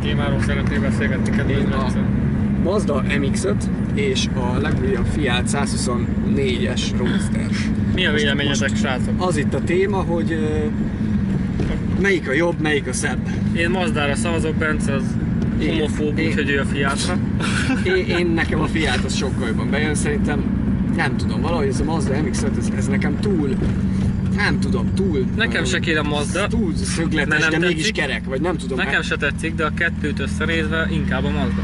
témáról szeretnél beszélgetni, kedves Bence? Mazda MX-5 és a legújabb Fiat 124-es Roadster. Mi a véleményetek, srácok? Az itt a téma, hogy melyik a jobb, melyik a szebb. Én Mazdára szavazok, Bence az homofób, úgyhogy ő a Fiatra. Én nekem a Fiat az sokkal jobban bejön, szerintem nem tudom, valahogy ez a Mazda MX-5 ez nekem túl, nem tudom, túl... Nekem se kéne Mazda. Túl szögletes, de tetszik. mégis kerek, vagy nem tudom. Nekem se tetszik, de a kettőt összenézve inkább a Mazda.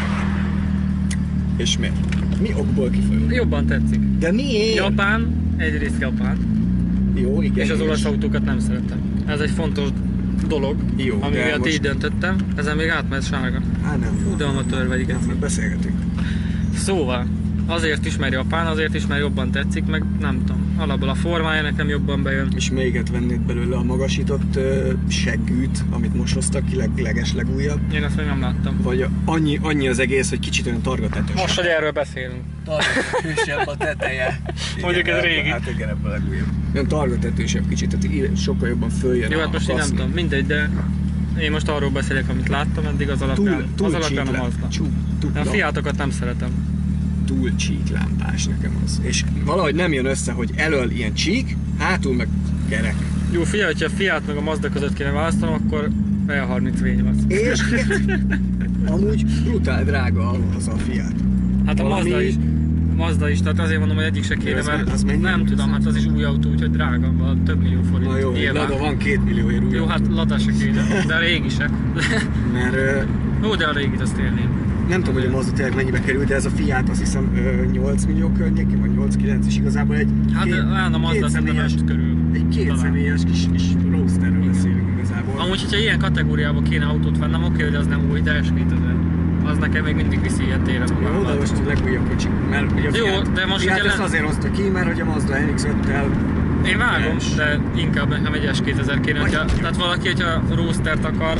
És miért? Mi okból kifolyólag? Jobban tetszik. De miért? Japán, egyrészt Japán. Jó, igen. És az olasz autókat nem szeretem. Ez egy fontos dolog, jó, ami miatt most... így döntöttem. Ezen még átmegy sárga. Nem. Fú, de amatőr vagy, igen. Nem, beszélgetünk. Szóval, azért is, mert Japán, azért is, mert jobban tetszik, meg nem tudom. Alapból a formája nekem jobban bejön. És méget vennéd belőle a magasított seggűt, amit most hoztak ki, legújabb. Én ezt még nem láttam. Vagy annyi az egész, hogy kicsit olyan targatetős. Most, hogy erről beszélünk. Targatetősebb a teteje. Mondjuk ez régi. Hát igen, ebben a legújabb. Olyan targatetősebb kicsit, tehát sokkal jobban följön. Jó, hát most én nem tudom, mindegy, de én most arról beszélek, amit láttam eddig, az alapján, a Mazda. A Fiatokat nem szeretem. Túl csíklámpás nekem az. És valahogy nem jön össze, hogy elől ilyen csík, hátul meg kerek. Jó, figyelj, hogyha a Fiat meg a Mazda között kéne választanom, akkor E30 V8. És amúgy brutál drága az a Fiat. Hát a Mazda is, tehát azért mondom, hogy egyik se kéne, mert nem tudom, hát az is új autó, úgyhogy drága, több millió forint. Na jó, Lada van 2 millióért új. Jó, hát Lada se kéne, de a régi se. Mert... Jó, de a régit azt élném. Nem tudom, hogy a Mazda tényleg mennyibe került, de ez a Fiat azt hiszem 8 millió környékén, vagy 8-9, és igazából egy a Mazda szerintem körül. Egy kétszemélyes kis roadsterről beszélünk igazából. Amúgy, hogyha ilyen kategóriában kéne autót vennem, oké, hogy az nem új, de S2000. Az nekem még mindig viszi ilyen téren. Jó, de most a legújabb kocsik, mert ugye a jó, Fiat, de most Fiat ezt azért hozta ki, mert hogy a Mazda MX-5-tel... Én vágom, de inkább nekem egy S2000 kéne, tehát valaki, hogyha roadstert akar,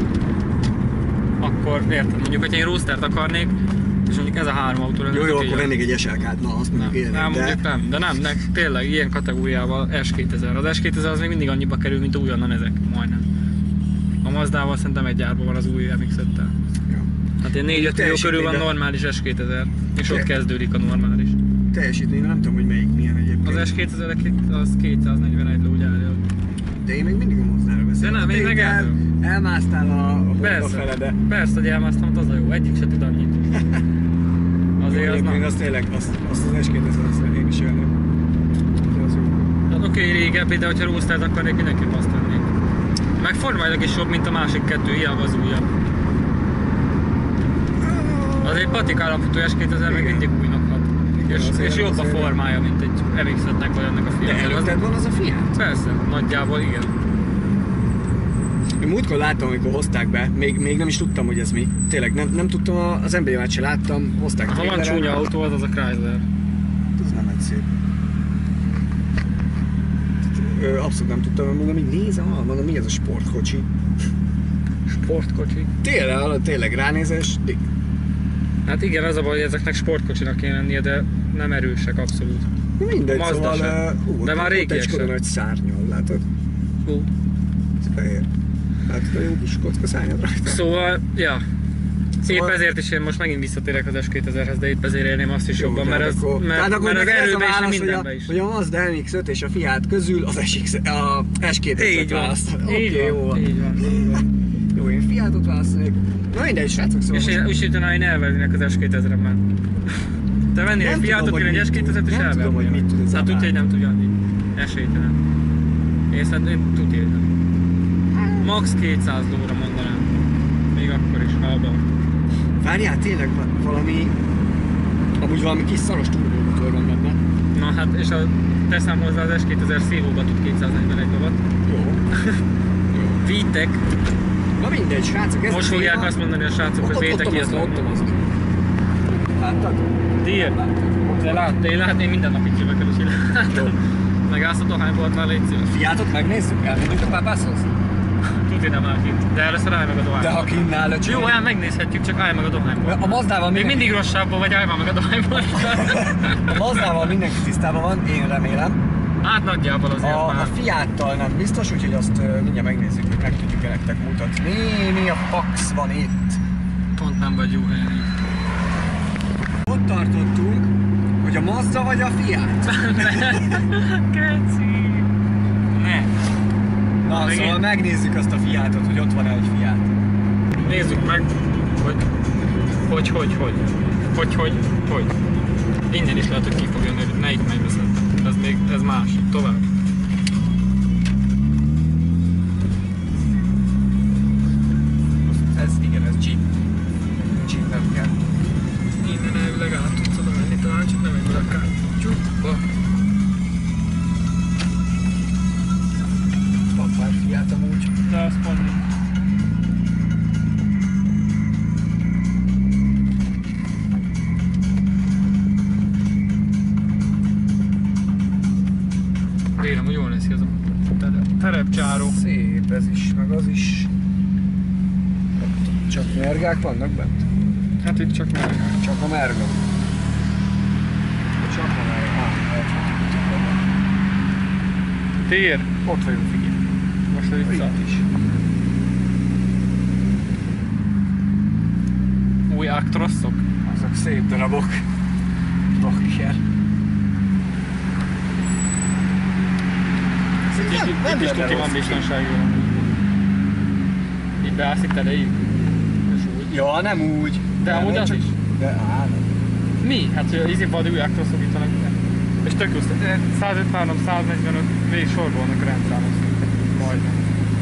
akkor érted, mondjuk, hogyha én roadstert akarnék, és mondjuk ez a három autó lenne. Jó, akkor vennék egy SLK-t, na azt mondjuk élnek, de nem, tényleg ilyen kategóriával S2000. Az S2000 az még mindig annyiba kerül, mint újonnan ezek, majdnem. A Mazdával szerintem egy árban van az új MX-5-tel. Ja. Hát ilyen 4-5 millió körül van normális S2000, és ott kezdődik a normális. Teljesítmény, nem tudom, hogy melyik milyen egyébként. Az S2000 az 241 ló gyárja. De én még mindig a Mazdára beszélek. De nem, én meg elmásztál a Honda fele, de... Persze, hogy elmásztam, az a jó, egyik se tud annyit. Azért az nem. Az tényleg, azt az S2000-szer én is élném. Az jó. Hát oké, régebbi, de hogyha roadstert akarnék, mindenképp azt vennék. Meg formailag is jobb, mint a másik kettő, hiába az újabb. Az egy patik állapotú S2000 meg mindig újnak hat. És jobb a formája, mint egy MX-5-nek vagy ennek a Fiat. De előtted van az a Fiat? Persze, nagyjából igen. Én múltkor láttam, amikor hozták be, még nem is tudtam, hogy ez mi. Tényleg nem tudtam, az emblémát se láttam, hozták. Ha van csúnya autó, az a Chrysler. Ez nem egy szép. Abszolút nem tudtam, mondom, így nézem, mondom, mi ez a sportkocsi? Sportkocsi? Tényleg ránézés, Hát igen, az a baj, hogy ezeknek sportkocsinak kéne lennie, de nem erősek abszolút. Mindegy, Mazda szóval... de már régiek sem. Egy nagy szárnyal, látod? Ez fehér. Látod a jó kis kocka szárnyad rajta? Szóval, ja. Épp ezért is én most megint visszatérek az S2000-hez, de épp ezért élném azt is jó, jobban, mert az erőben is, mindenben is. Hogy a Mazda MX-5 és a Fiat közül az S2000-et választod. Így van. Jó, én Fiatot választanék. Na mindegy, srácok, szóval... És úgy utána én elvernének az S2000-ben. Te vennél egy Fiatot, én egy S2000-et és elvernél. Nem tudom, hogy mit tud ez a hát tudja, hogy nem tudja adni. Esélytelen. Én tudja, hogy nem. Max 200 lóra mondanám. Még akkor is, halban. Várjál, tényleg valami kis szaros turbomotor van benne. Na hát, és teszem hozzá az S2000 szívóba tud 241 lovat. Jó. VTEC. Na mindegy, srácok, ez most fogják azt mondani a srácok, hogy VTEC ilyet van. Láttad? Én minden nap itt jövök el, úgyhogy láttam. Megállsz a dohányboltnál, légy szíves. Fiatot megnézzük? Elmegyünk a pápászhoz? Tudj, nem áll kint, de először állj meg a dohányból. De ha kint áll, jó, megnézhetjük, csak állj meg a dohányból. A Mazdával még mindig rosszabbban vagy, állj meg a dohányból. A Mazdával mindenki tisztában van, én remélem. Hát nagyjából azért A már. Fiattal nem biztos, úgyhogy azt mindjárt megnézzük, hogy meg tudjuk nektek mutatni. Mi a fax van itt? Pont nem vagy jó helyen. Ott tartottunk, hogy a Mazda vagy a Fiat. Keci! Ne! Na, Megint? szóval megnézzük azt a Fiatot, hogy ott van-e egy Fiat. Nézzük meg, hogy. Innen is lehet, hogy ki fog jönni, hogy ne itt megveszed. Ez más. Tovább. Igen, ez Jeep. Jeep nem kell. Innen elvileg át tudsz oda menni, talán csak nem egy akár. Csukba. Van pár Fiat amúgy. De azt mondom. Vélem, hogy jól lesz ki az a terepcsáró. Szép ez is, meg az is. Csak mergák vannak bent? Hát itt csak meg. Csak a merga. Csak a merga. Tér. Ott vagyunk, figyelj. Most itt Itt is. új Actroszok. Azok szép darabok. Bakker. Itt is tuti van biztonsági. Itt beállsz itt elején. És úgy. Ja, nem úgy. De amúgy az is. De nem. Mi? Hát hogy az új Actroszok itt vannak. És tök jó, 153, 145 végig sorban vannak rendszámozva. Majdnem.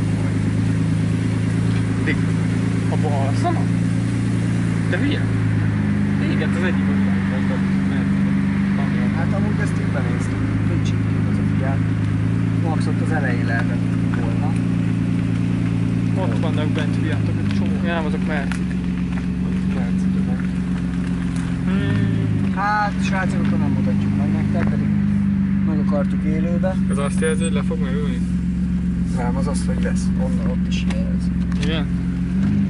Abba alszanak? De hülye? Igen, az egyik ott van. Hát amúgy ezt így benéztük. Nincs itt az a Fiat. Max ott az elején lehetett volna. Ott vannak bent fiatok, egy csomó. Ja, nem, azok mercik. Hát, srácok, akkor nem mutatjuk meg nektek, pedig meg akartuk élőbe. Ez azt jelzi, hogy le fog megülni? Nem, az az, hogy lesz. Onnan ott is jelez. Igen?